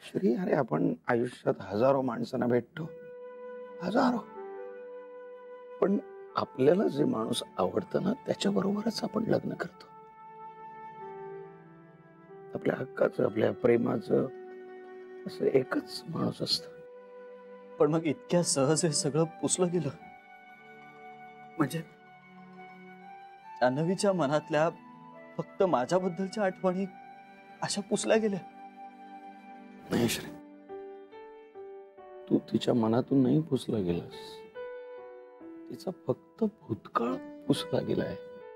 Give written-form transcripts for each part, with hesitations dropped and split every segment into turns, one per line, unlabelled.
श्री, अरे आपण आयुष्यात हजारो माणसांना भेटतो, हजारो. पण आपल्याला जे माणूस आवडतं ना, त्याच्याबरोबरच आपण लग्न करतो. आपल्या हक्काचं, आपल्या प्रेमाचं असं एकच माणूस असतं.
पण मग इतक्या सहज हे सगळं पुसलं गेलं? म्हणजे जान्हवीच्या मनातल्या फक्त माझ्याबद्दलच्या आठवणी अशा पुसल्या गेल्या?
नाही श्री, तू तिच्या मनातून नाही पुसला गेलास, तिचा फक्त भूतकाळ पुसला गेलाय.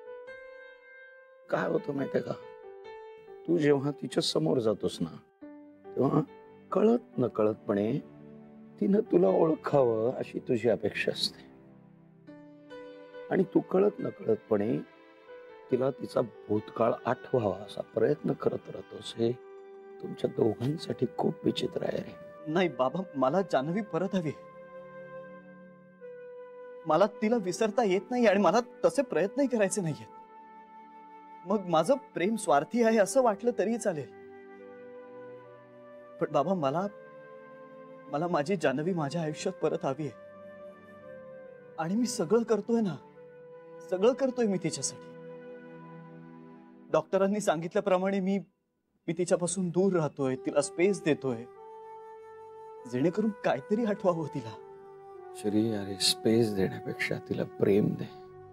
काय होतं माहितीये का, तू जेव्हा तिच्या समोर जातोस ना, तेव्हा कळत नकळतपणे तिनं तुला ओळखावं अशी तुझी अपेक्षा असते. आणि तू कळत नकळतपणे तिला तिचा भूतकाळ आठवावा असा प्रयत्न करत राहतोस. हे तुमच्या दोघांसाठी खूप विचित्र आहे रे.
नाही बाबा, मला जान्हवी परत हवी. मला तिला विसरता येत नाही आणि मला तसे प्रयत्नही करायचे नाहीये. मग माझं प्रेम स्वार्थी आहे असं वाटलं तरी चालेल, पण बाबा मला मला माझी जान्हवी माझ्या आयुष्यात परत हवी आहे. आणि मी सगळं करतोय ना, सगळं करतोय मी तिच्यासाठी. डॉक्टरांनी सांगितल्याप्रमाणे मी तिच्यापासून दूर राहतोय, तिला स्पेस देतोय, जेणेकरून काहीतरी आठवावं तिला.
श्री, अरे स्पेस देण्यापेक्षा तिला प्रेम दे.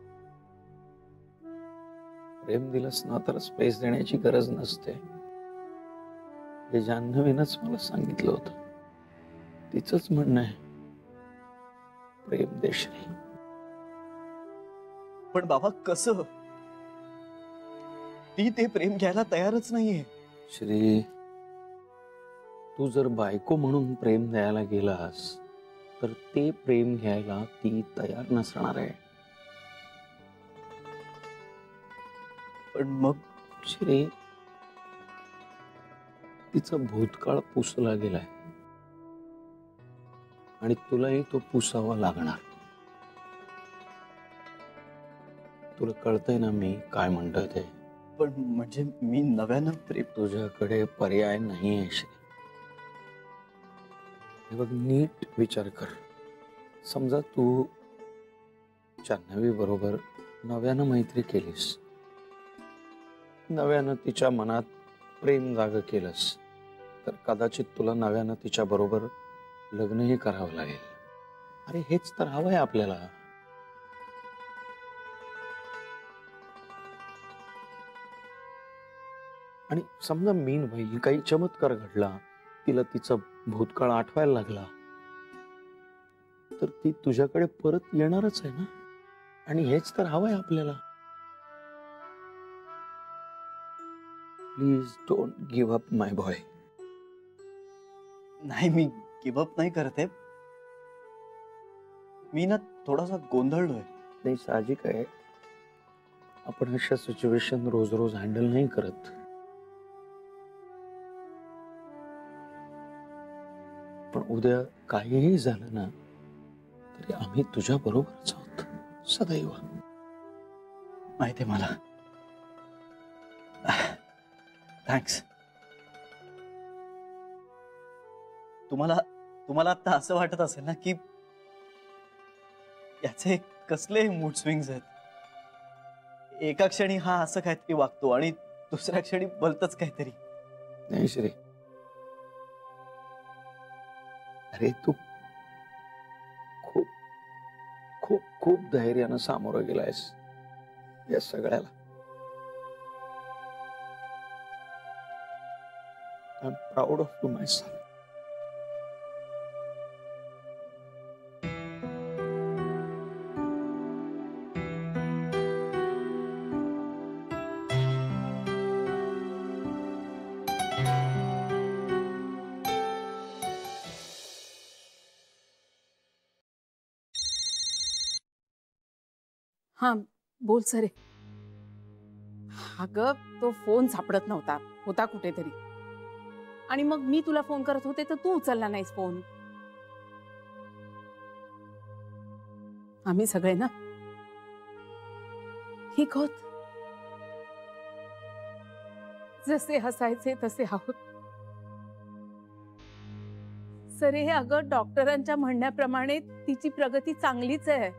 प्रेम दिलंस ना तर स्पेस देण्याची गरज नसते. हे जान्हवीनंच मला सांगितलं होतं. तिचंच म्हणणं आहे, प्रेम दे श्री.
पण बाबा कसं? ती ते प्रेम घ्यायला तयारच नाहीये.
श्री, तू जर बायको म्हणून प्रेम द्यायला गेलास तर ते प्रेम घ्यायला ती तयार नसणार आहे.
पण मग
श्री, तिचा भूतकाळ पुसला गेलाय आणि तुलाही तो पुसावा लागणार. तुला कळतंय ना मी काय म्हणतोय ते?
पण म्हणजे मी नव्यानं प्रेम.
तुझ्याकडे पर्याय नाहीये श्री. हे बघ, नीट विचार कर. समजा तू जान्हवी बरोबर नव्यानं मैत्री केलीस, नव्यानं तिच्या मनात प्रेम जाग केलंस, तर कदाचित तुला नव्यानं तिच्या बरोबर लग्नही करावं लागेल. अरे हेच तर हवंय आपल्याला. आणि समजा मीन भाई काही चमत्कार घडला, तिला तिचा भूतकाळ आठवायला लागला, तर ती तुझ्याकडे परत येणारच आहे ना. आणि हेच तर हवंय आपल्याला. Please don't give up my boy.
नाही, मी गिव्ह अप नाही करते. मी ना थोडासा गोंधळलोय.
नाही, साहजिक आहे. आपण अशा सिच्युएशन रोज रोज हँडल नाही करत. पण उद्या काहीही झालं ना तरी आम्ही तुझ्या बरोबरच आहोत सदैव.
माहिती मला. थँक्स. तुम्हाला आता असं वाटत असेल ना की याचे कसले मूड स्विंग्स आहेत. एका क्षणी हा असं काहीतरी वागतो आणि दुसऱ्या क्षणी बोलतच काहीतरी.
नाही श्री, अरे तू खूप खूप खूप धैर्यानं सामोरं गेलायस या सगळ्याला. I am proud of you my son.
हाँ, बोल सरे. अगं, तो फोन सापडत नव्हता, होता कुठेतरी. आणि मग मी तुला फोन करत होते तर तू उचलला नाहीस फोन. आम्ही सगळे ना ठीक होत. जसे हसायचे तसे आहोत. सरे अगं डॉक्टरांच्या म्हणण्याप्रमाणे तिची प्रगती चांगलीच आहे,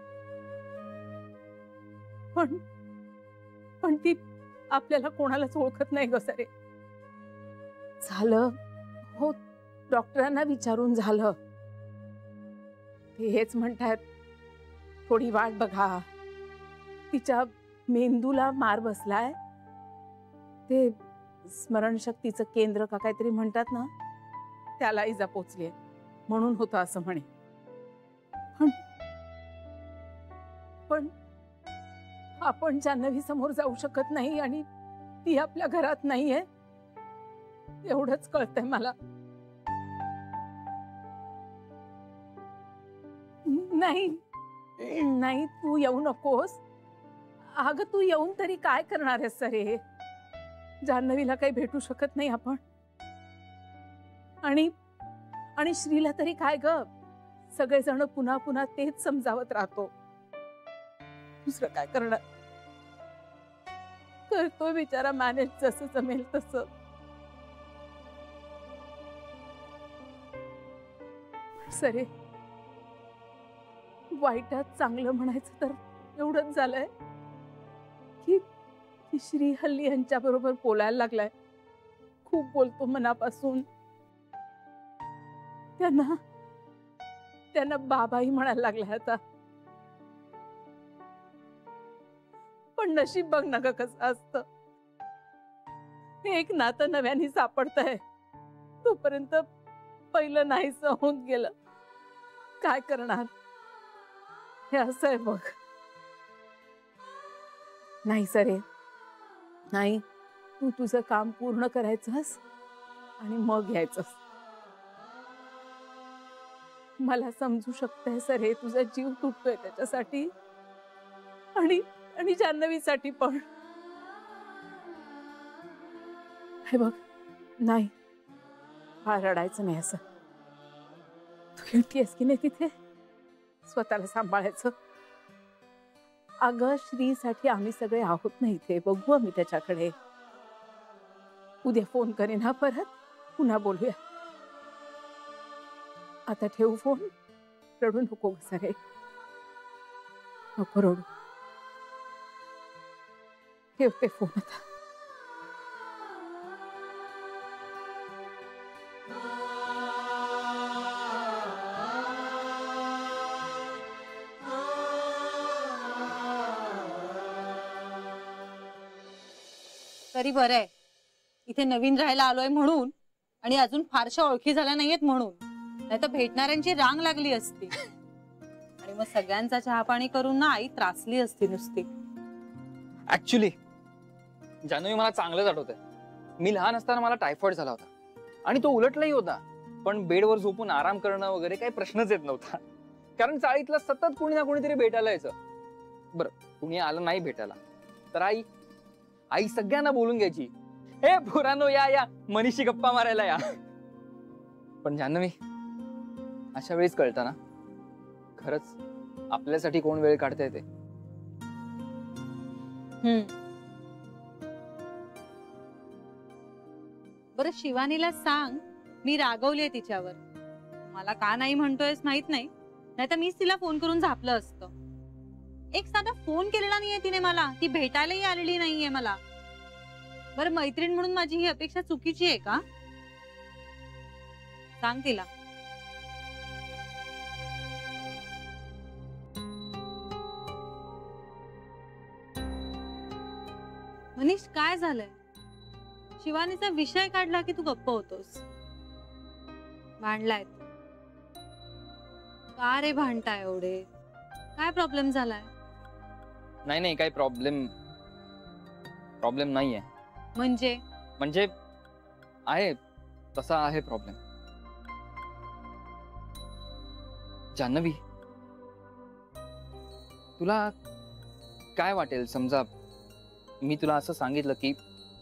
पण ती आपल्याला कोणालाच ओळखत नाही ग सरे. झालं हो, डॉक्टरांना विचारून झालं. ते हेच म्हणतात थोडी वाट बघा, तिच्या मेंदूला मार बसलाय. ते स्मरणशक्तीचं केंद्र का काहीतरी म्हणतात ना, त्याला इजा पोचली म्हणून होतं असं म्हणे. पण आपण जान्हवी समोर जाऊ शकत नाही आणि ती आपल्या घरात नाहीये, एवढंच कळतंय मला. नाही नाही, तू येऊ नकोस. अगं तू येऊन तरी काय करणार आहेस सरे? जान्हवीला काही भेटू शकत नाही आपण. आणि श्रीला तरी काय ग, सगळेजण पुन्हा पुन्हा तेच समजावत राहतो. दुसरं काय करणार? करतो बिचारा मॅनेज जसं जमेल तसं. सरे वाईटात चांगलं म्हणायचं तर एवढंच झालंय की श्री हल्ली यांच्या बरोबर बोलायला लागलाय. खूप बोलतो मनापासून. त्यांना बाबाही म्हणायला लागलाय आता. पण नशीब बघ ना ग कसं असतं. एक नातं नव्याने सापडतंय, तोपर्यंत पहिलं नाहीच होऊन गेलं. काय करणार? हे असं आहे बघ. नाही सरे नाही, तू तुझं काम पूर्ण करायचंस आणि मग यायचंस. मला समजू शकतंय सरे, तुझा जीव तुटतोय त्याच्यासाठी आणि जान्हवीसाठी पण. हे बघ, नाही फार रडायचं नाही असं. तू एकटीस की नाही तिथे? स्वतःला सांभाळायचं. अगं श्रीसाठी आम्ही सगळे आहोत ना इथे. बघू आम्ही त्याच्याकडे. उद्या फोन करेन हा परत, पुन्हा बोलूया. आता ठेवू फोन. रडू नको सरे, नको रडू. ठेवते फोन आता.
तरी बरं आहे इथे नवीन राहायला आलोय म्हणून, आणि अजून फारशा ओळखी झाल्या नाहीयेत म्हणून. नाही तर भेटणाऱ्यांची रांग लागली असती आणि मग सगळ्यांचा चहा पाणी करून ना आई त्रासली असती नुसती.
ऍक्च्युली जान्हवी मला चांगलंच आठवतंय. मी लहान असताना मला टायफॉइड झाला होता आणि तो उलटलाही होता. पण बेडवर झोपून आराम करणं वगैरे काही प्रश्नच येत नव्हता, कारण चाळीतला सतत कोणी ना कोणीतरी भेटायला यायचं. बरं कुणी आलं नाही भेटायला तर आई सगळ्यांना बोलून घ्यायची, हे पोरांनो या या, मनीषी गप्पा मारायला या. पण जान्हवी, अशा वेळेस कळतं ना खरंच आपल्यासाठी कोण वेळ काढता येते.
बरं शिवानीला सांग मी रागवलीये तिच्यावर. मला का नाही म्हणतोयस माहित नाही, नाहीतर मीच तिला फोन करून झापलं असतं. एक साधा फोन केलेला नाहीये तिने मला. ती भेटायलाही आलेली नाहीये मला. बरं मैत्रीण म्हणून माझी ही अपेक्षा चुकीची आहे का? सांग तिला. मनीष काय झालंय? शिवानीचा विषय काढला की तू गप्प होतोस. भांडलाय का रे? भांडताय एवढे? काय प्रॉब्लेम झालाय?
नाही काही प्रॉब्लेम नाहीये. म्हणजे आहे तसा आहे प्रॉब्लेम. जान्हवी, तुला काय वाटेल समजा मी तुला असं सांगितलं की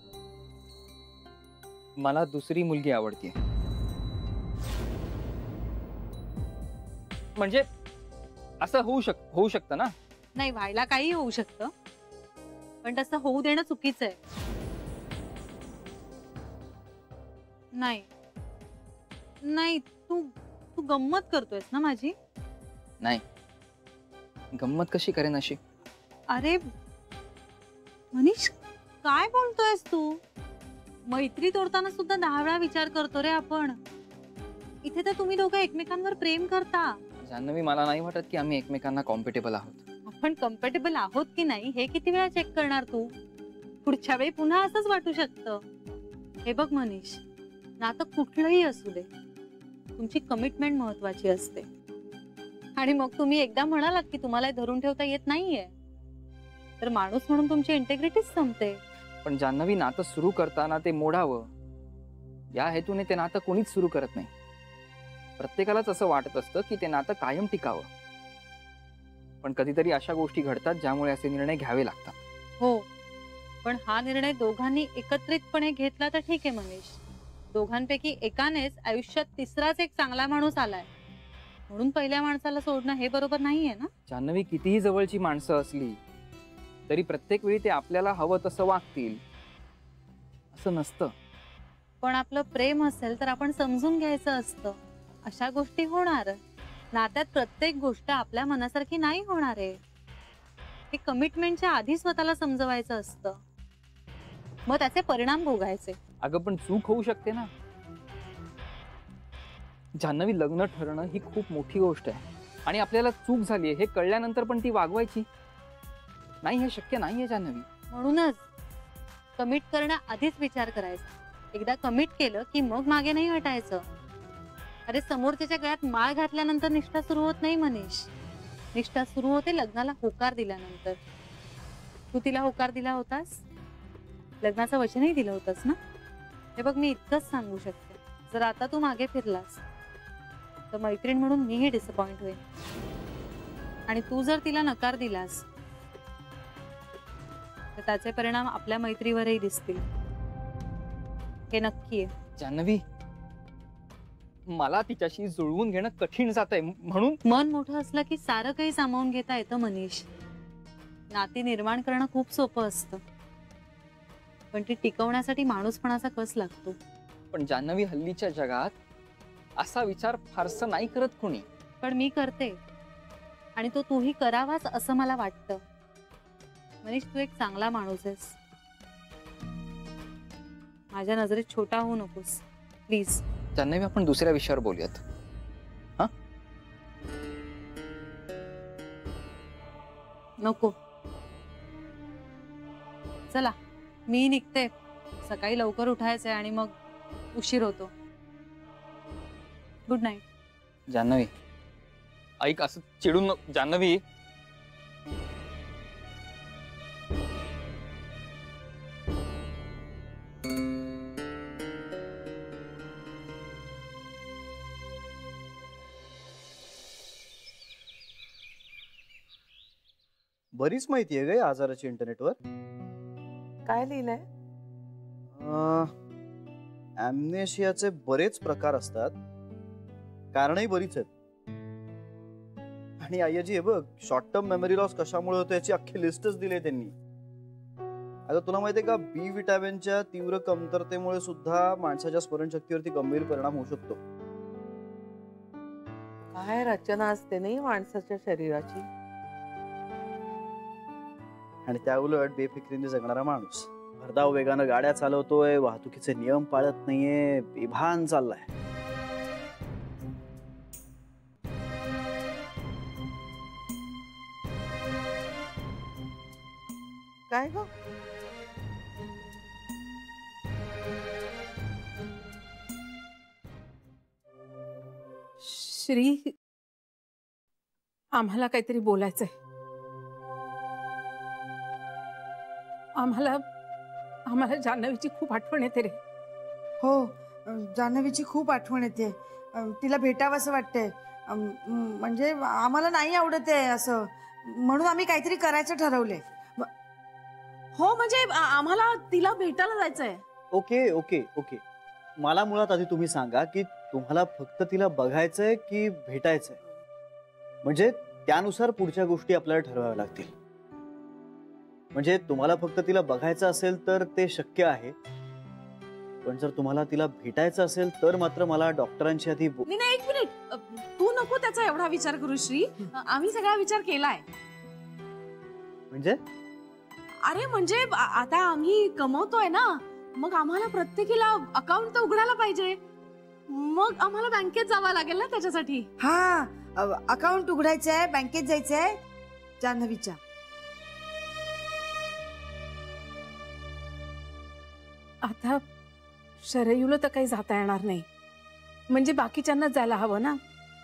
मला दुसरी मुलगी आवडते? म्हणजे असं होऊ शकतं ना?
नाही, व्हायला काही होऊ शकतं, पण तसं होऊ देणं चुकीचं आहे. नाही नाही, तू तू गंमत करतोयस ना माझी?
नाही, गंमत कशी करेन अशी?
अरे मनीष, काय बोलतोयस तू? मैत्री तोडताना सुद्धा 10 वेळा विचार करतो रे आपण. इथे तर तुम्ही दोघं एकमेकांवर प्रेम करता.
जान्हवी, मला नाही वाटत की आम्ही एकमेकांना कॉम्पिटेबल आहोत.
आपण कम्फर्टेबल आहोत की नाही हे किती वेळा चेक करणार तू? पुढच्या वेळी पुन्हा असंच वाटू शकतं. हे बघ मनीष, नातं कुठलंही असू दे, तुमची कमिटमेंट महत्वाची असते. आणि मग तुम्ही एकदा म्हणालात की तुम्हाला हे धरून ठेवता येत नाहीये, तर माणूस म्हणून तुमची इंटेग्रिटीच संपते.
पण जान्हवी, नातं सुरू करताना ते मोडावं या हेतूने ते नातं कोणीच सुरू करत नाही. प्रत्येकालाच असं वाटत असतं की ते नातं कायम टिकावं. पण कधीतरी अशा गोष्टी घडतात ज्यामुळे असे निर्णय घ्यावे लागतात.
हो, पण हा निर्णय दोघांनी एकत्रितपणे घेतला तर ठीक आहे मनीष. दोघांपैकी एकानेच आयुष्यात तिसराच एक चांगला माणूस आलाय, म्हणून पहिल्या माणसाला सोडणं हे बरोबर नाहीये ना?
जान्हवी, कितीही जवळची माणसं असली तरी प्रत्येक वेळी ते आपल्याला हवं तसं वागतील असं नसतं.
पण आपलं प्रेम असेल तर आपण समजून घ्यायचं असतं. अशा गोष्टी होणार. नात्यात प्रत्येक गोष्ट आपल्या मनासारखी नाही होणार आहे. हे कमिटमेंटच्या आधी स्वतःला समजवायचं असतं, मग त्याचे परिणाम भोगायचे.
अगं, पण चूक होऊ शकते ना जान्हवी. लग्न ठरणं ही खूप मोठी गोष्ट आहे आणि आपल्याला चूक झाली हे कळल्यानंतर पण ती वागवायची नाही, हे शक्य नाहीये जान्हवी.
म्हणूनच कमिट करण्याआधीच विचार करायचा. एकदा कमिट केलं की मग मागे नाही हटायचं. अरे, समोरच्याच्या गळ्यात माळ घातल्यानंतर निष्ठा सुरू होत नाही मनीष. निष्ठा सुरू होते लग्नाला होकार दिल्यानंतर. तू तिला होकार दिला होतास, लग्नाचं वचनही दिलं होतंस ना? हे बघ, मी इतकंच सांगू शकते, जर आता तू मागे फिरलास तर मैत्रीण म्हणून मीही डिसअपॉइंट होईल. आणि तू जर तिला नकार दिलास तर त्याचे परिणाम आपल्या मैत्रीवरही दिसतील, हे नक्की आहे.
जान्हवी, मला तिच्याशी जुळवून घेणं कठीण जातंय, म्हणून.
मन मोठं असलं की सारं काही सामावून घेता येतं मनीष. नाती निर्माण करणं खूप सोपं असतं, पण ती टिकवण्यासाठी माणूसपणाचा कस लागतो.
पण जान्हवी, हल्लीच्या जगात असा विचार फारसं नाही करत कोणी.
पण मी करते, आणि तो तूही करावाच असं मला वाटतं. मनीष, तू एक चांगला माणूस आहेस. माझ्या नजरेत छोटा होऊ नकोस प्लीज.
जान्हवी, आपण दुसऱ्या विषयावर बोलूयात. हा,
नको. चला, मी निघते. सकाळी लवकर उठायचंय आणि मग उशीर होतो. Good night.
जान्हवी, ऐक, असं चिडून नको. जान्हवी,
बरीच माहिती आहे ग या आजाराची इंटरनेटवर.
काय लिहिलंय?
ॲम्नेशियाचे बरेच प्रकार असतात, कारणही बरीच आहेत. आणि आय्याजी, हे बघ, शॉर्ट टर्म मेमरी लॉस कशामुळे होतो याची अख्खी लिस्टच दिली त्यांनी. आता तुला माहितीये का, बी विटॅमिनच्या तीव्र कमतरतेमुळे सुद्धा माणसाच्या स्मरणशक्तीवरती गंभीर परिणाम होऊ शकतो.
काय रचना असते नाही माणसाच्या शरीराची.
आणि त्या उलट बेफिक्रीने जगणारा माणूस भरधाव वेगानं गाड्या चालवतोय, वाहतुकीचे नियम पाळत नाहीये, बेभान चाललाय.
काय ग? श्री, आम्हाला काहीतरी बोलायचंय. आम्हाला जान्हवीची खूप आठवण येते रे.
हो, जान्हवीची खूप आठवण येते. तिला भेटावं असं वाटतंय. म्हणजे आम्हाला नाही आवडत आहे असं, म्हणून आम्ही काहीतरी करायचं ठरवलंय.
हो, म्हणजे आम्हाला तिला भेटायला जायचंय.
ओके ओके ओके, मला मुळात आधी तुम्ही सांगा की तुम्हाला फक्त तिला बघायचंय की भेटायचंय, म्हणजे त्यानुसार पुढच्या गोष्टी आपल्याला ठरवाव्या लागतील. म्हणजे तुम्हाला फक्त तिला बघायचं असेल तर ते शक्य आहे, पण जर तुम्हाला तिला भेटायचं असेल तर मात्र मला डॉक्टरांची आधी
नाही नाही, एक मिनिट. तू नको त्याचा एवढा विचार करू श्री. आम्ही सगळा विचार केलाय.
म्हणजे
अरे म्हणजे आता आम्ही कमवतोय ना, मग आम्हाला प्रत्येकीला अकाउंट तर उघडायला पाहिजे. मग आम्हाला बँकेत जावं लागेल ना त्याच्यासाठी.
हा, अकाउंट उघडायचंय, बँकेत जायचंय जान्हवीच्या.
आता शरयूला तर काही जाता येणार नाही, म्हणजे बाकीच्यांना जायला हवं ना.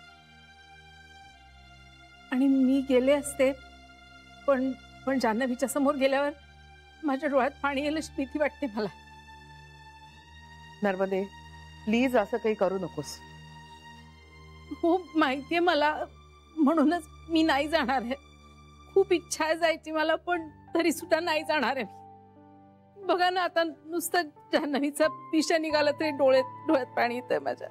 आणि मी गेले असते, पण पण जान्हवीच्या समोर गेल्यावर माझ्या डोळ्यात पाणी यायला भीती वाटते मला.
नर्मदे, प्लीज असं काही करू नकोस.
हो माहितीये मला, म्हणूनच मी नाही जाणार आहे. खूप इच्छा आहे जायची मला, पण तरी सुद्धा नाही जाणार आहे. बघा ना, आता नुसतं जान्हवीचा विषय निघाला तरी डोळ्यात पाणी येतंय माझ्या.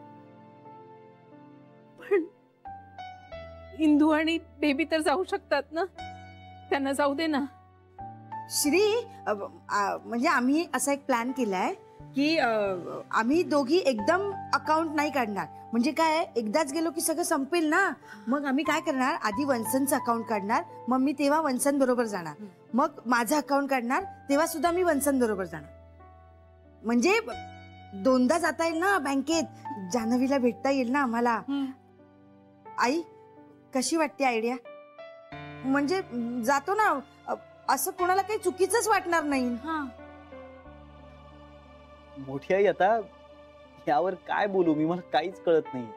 पण इंदू आणि बेबी तर जाऊ शकतात ना, त्यांना जाऊ दे ना.
श्री, म्हणजे आम्ही असा एक प्लॅन केलाय की आम्ही दोघी एकदम अकाउंट नाही काढणार. म्हणजे काय, एकदाच गेलो की सगळं संपेल ना. मग आम्ही काय करणार, आधी वंसनचं अकाउंट काढणार, मग मी तेव्हा वंसन बरोबर जाणार. मग माझं अकाउंट काढणार, तेव्हा सुद्धा मी वंसन बरोबर जाणार. म्हणजे दोनदा जाता येईल ना बँकेत, जान्हवीला भेटता येईल ना आम्हाला. आई, कशी वाटते आयडिया? म्हणजे जातो ना, असं कोणाला काही चुकीचंच वाटणार नाही.
मोठी आई, आता यावर काय बोलू मी, मला काहीच कळत नाही.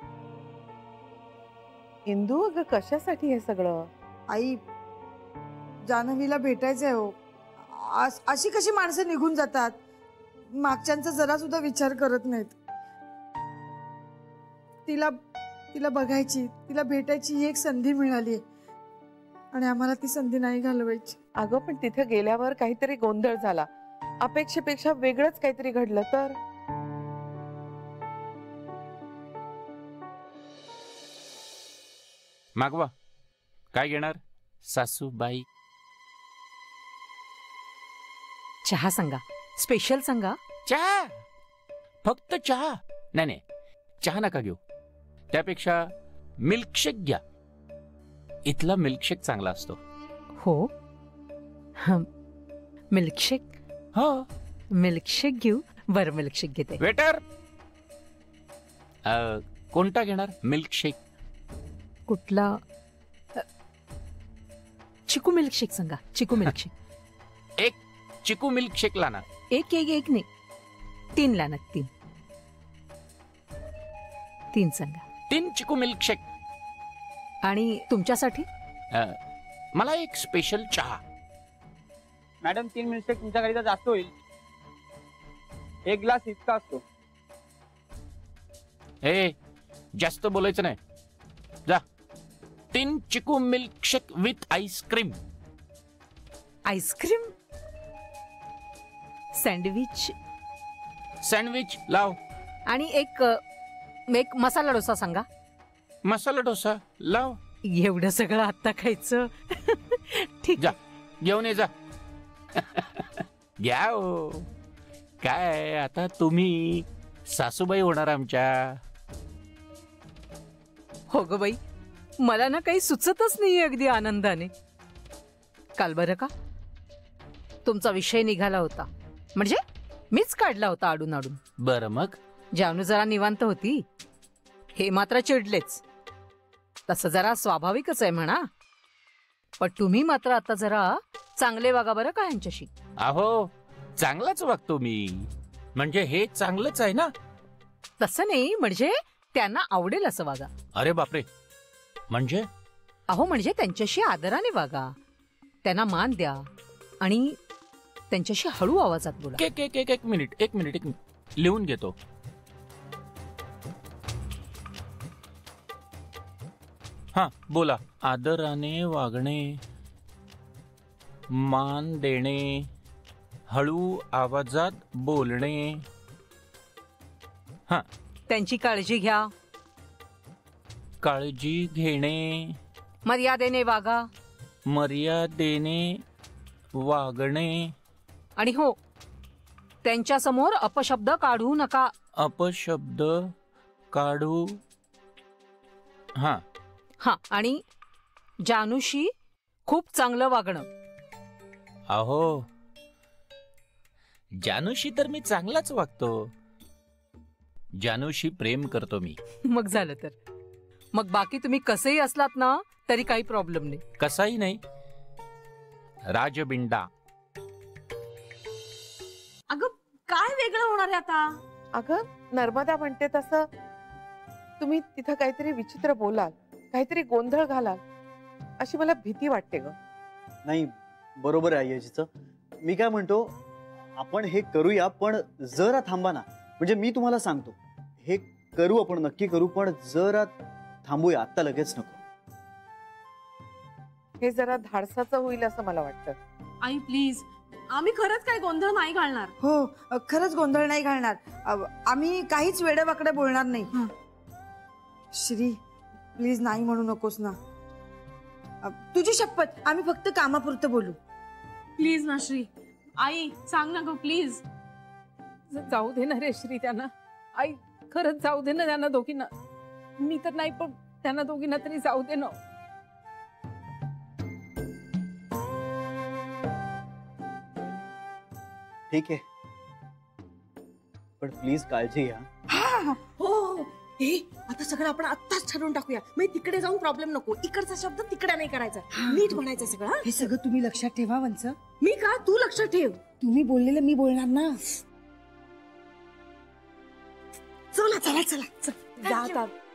इंदू, अगं कशासाठी हे सगळं?
आई, जान्हवीला भेटायचंय हो. अशी कशी माणसं निघून जातात, मागच्यांचा जरा सुद्धा विचार करत नाहीत. तिला बघायची, तिला भेटायची ही एक संधी मिळाली आणि आम्हाला ती संधी नाही घालवायची.
अगं पण तिथे गेल्यावर काहीतरी गोंधळ झाला, अपेक्षेपेक्षा वेगळंच काहीतरी घडलं तर?
मागवा, काय घेणार सासूबाई?
चहा सांगा, स्पेशल सांगा.
चहा? फक्त चहा? नाही नाही, चहा नका घेऊ. त्यापेक्षा मिल्कशेक घ्या. इथला मिल्कशेक चांगला असतो.
हो, मिल्कशेक?
हो,
मिल्कशेक घेऊ. बरं, मिल्कशेक घेते.
वेटर, कोणता घेणार मिल्कशेक?
कुठला? चिकू मिल्कशेक सांगा. चिकू मिल्कशेक.
एक चिकू मिल्कशेक लाना.
एक एक एक नाही, 3 लाना. 3 सांगा.
3 चिकू मिल्कशेक.
आणि तुमच्यासाठी?
मला एक स्पेशल चहा.
मॅडम, 3 मिल्कशेक तुमच्या गाडीचा जास्त होईल. 1 ग्लास इतका असतो.
ए, जास्त बोलायचं नाही. जा. 3 chikoo milkshake with ice cream.
Ice cream? Sandwich?
Sandwich लाव.
आणि एक मसाला डोसा सांगा.
मसाला डोसा लाव.
एवढं सगळं आता खायचं? ठीक.
जा, घेऊन ये जा. घ्या हो. काय आता तुम्ही सासूबाई होणार आमच्या.
हो ग बाई, मला ना काही सुचतच नाहीये अगदी आनंदाने. काल बरं का, तुमचा विषय निघाला होता, म्हणजे मीच काढला होता आडून आडून.
बरं मग?
जानू जरा निवांत होती, हे मात्र चिडलेच. तसं जरा स्वाभाविकच आहे म्हणा, पण तुम्ही मात्र आता जरा चांगले वागा बरं का ह्यांच्याशी.
अहो, चांगलाच वागतो मी. म्हणजे हे चांगलंच आहे ना.
तसं नाही, म्हणजे त्यांना आवडेल असं वागा.
अरे बापरे, म्हणजे?
अहो म्हणजे त्यांच्याशी आदराने वागा, त्यांना मान द्या आणि त्यांच्याशी हळू आवाजात बोला.
एक मिनिट लिहून घेतो. हा, बोला. आदराने वागणे, मान देणे, हळू आवाजात बोलणे. हा,
त्यांची काळजी घ्या,
काळजी घेणे,
मर्यादेने वागा,
मर्यादेने वागणे.
आणि हो, त्यांच्या समोर अपशब्द काढू नका.
अपशब्द काढू. हा
हा, आणि जानूशी खूप चांगलं वागणं.
अहो, जानूशी तर मी चांगलाच वागतो. जानूशी प्रेम करतो मी.
मग झालं तर. मग बाकी तुम्ही कसेही असलात ना तरी काही प्रॉब्लेम नाही.
कसाही नाही. राजबिंडा.
अगं काय वेगळं होणार आहे आता?
अगं नर्मदा म्हणते तसं तुम्ही तिथं काहीतरी विचित्र बोलाल, काहीतरी गोंधळ घालाल अशी मला भीती वाटते ग.
नाही, बरोबर आहे आईजीचं. मी काय म्हणतो, आपण हे करूया, पण जरा थांबा ना. म्हणजे मी तुम्हाला सांगतो, हे करू, आपण नक्की करू, पण जरा थांबूया, आता लगेच नको.
हे जरा धाडसाचं होईल असं मला वाटतं.
आई प्लीज, आम्ही खरंच काय गोंधळ नाही घालणार.
हो, खरंच गोंधळ नाही घालणार. आम्ही काहीच वेडेवाकडे बोलणार नाही. श्री प्लीज नाही म्हणू नकोस ना. तुझी शपथ, आम्ही फक्त कामापुरतं बोलू.
प्लीज ना श्री. आई सांग ना ग प्लीज.
जाऊ दे ना रे श्री त्यांना. आई खरंच जाऊ दे ना त्यांना दोघींना. मी तर नाही, पण त्यांना दोघींना तरी जाऊ दे ना.
ठीक आहे, पण प्लीज काळजी घ्या.
हो, हे आता सगळं आपण आत्ताच ठरवून टाकूया. म्हणजे तिकडे जाऊन प्रॉब्लेम नको. इकडचा शब्द तिकडे नाही करायचा, नीट म्हणायचं सगळं.
हे सगळं तुम्ही लक्षात ठेवा वंच.
मी का? तू लक्षात ठेव.
तुम्ही बोललेलं मी बोलणार ना.
चला चला चला.
जा आता.